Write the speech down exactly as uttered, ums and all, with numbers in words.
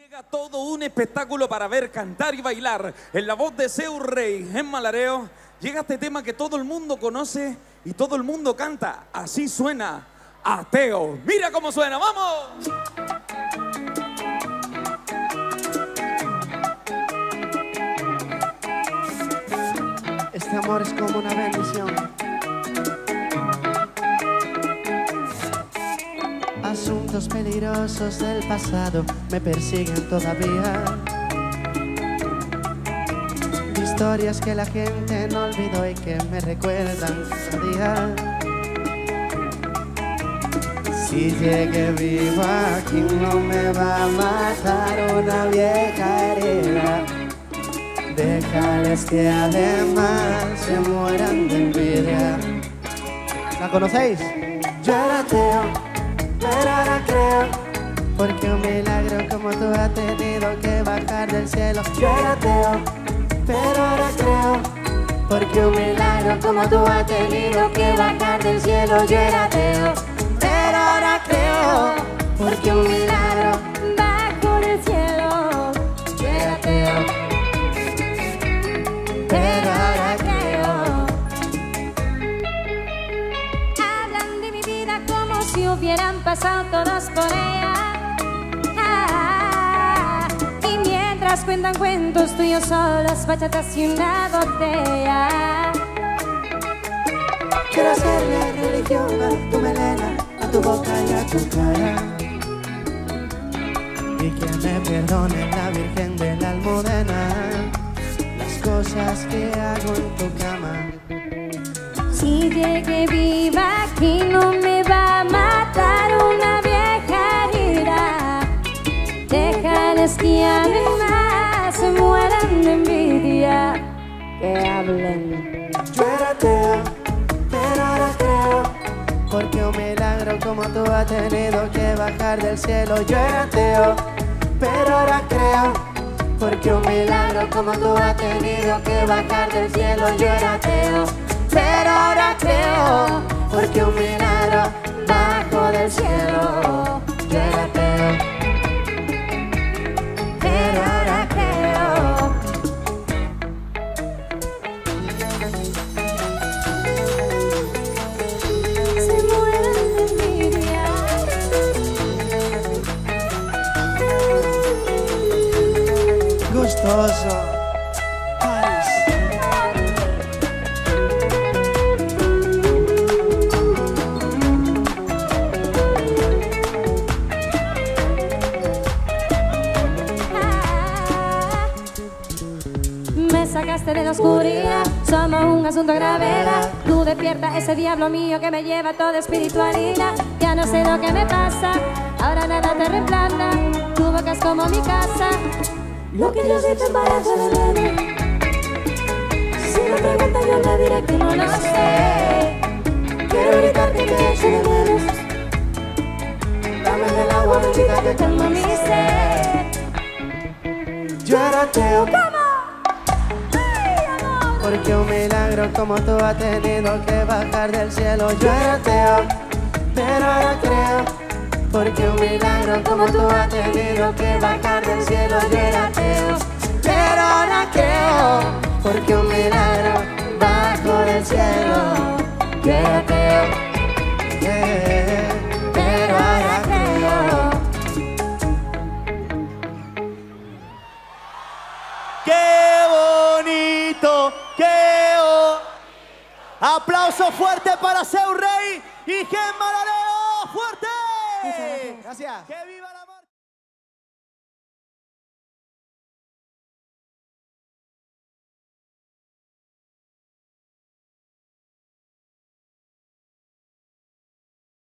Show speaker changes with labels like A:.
A: Llega todo un espectáculo para ver, cantar y bailar. En la voz de Seu Rey, Gemma Lareo, llega este tema que todo el mundo conoce y todo el mundo canta. Así suena Ateo. Mira cómo suena, ¡vamos!
B: Este amor es como una bendición. Asuntos peligrosos del pasado me persiguen todavía. Historias que la gente no olvidó y que me recuerdan cada día. Si llegué vivo aquí no me va a matar una vieja herida. Déjales que además se mueran de envidia. ¿La conocéis? Yo era ateo, pero ahora creo, porque un milagro como tú ha tenido que bajar del cielo. Yo era ateo, pero ahora creo, porque un milagro como tú ha tenido que bajar del cielo. Yo era ateo, pero ahora creo, porque un milagro bajo del cielo. Yo era ateo, pero ahora creo.
C: Hablan de mi vida como si hubieran pasado todos por ella. Ah, y mientras cuentan cuentos tuyos solos, bachatas y una botella.
B: Quiero hacerle religión a tu melena, a tu boca y a tu cara. Y que me perdone la Virgen de la Almudena las cosas que hago en tu cama.
C: Si llegué viva aquí no me va a matar una vieja herida. Déjales que además se mueran de envidia. Que hablen.
B: Yo era ateo, pero ahora creo, porque un milagro como tú ha tenido que bajar del cielo. Yo era ateo, pero ahora creo, porque un milagro como tú ha tenido que bajar del cielo. Yo era ateo, pero ahora creo, porque un milagro bajo del cielo. Yo era ateo, pero ahora creo.
C: Se mueran de envidia.
B: Gustoso.
C: Me sacaste de la oscuridad, somos un asunto gravedad. Tú despierta ese diablo mío que me lleva toda espiritualidad. Ya no sé lo que me pasa, ahora nada te reemplaza. Tu boca es como mi casa, lo que yo soy te embarazo de bebé. Si me pregunta yo le diré que no lo sé. Quiero gritar que te echo de menos. Dame del agua bendita que calma mi sed.
B: Yo era ateo,
C: ¿Cómo?
B: porque un milagro como tú ha tenido que bajar del cielo. Yo era ateo, pero ahora creo, porque un milagro como tú ha tenido que bajar del cielo. Yo era ateo, pero ahora creo, porque un milagro bajo del cielo. Yo era ateo, yeah, pero ahora creo.
D: ¡Qué bonito! ¡Qué bonito! Aplauso fuerte para Seu Rey y Gemma Lareo. ¡Fuerte!
B: Gracias.
D: ¡Que viva la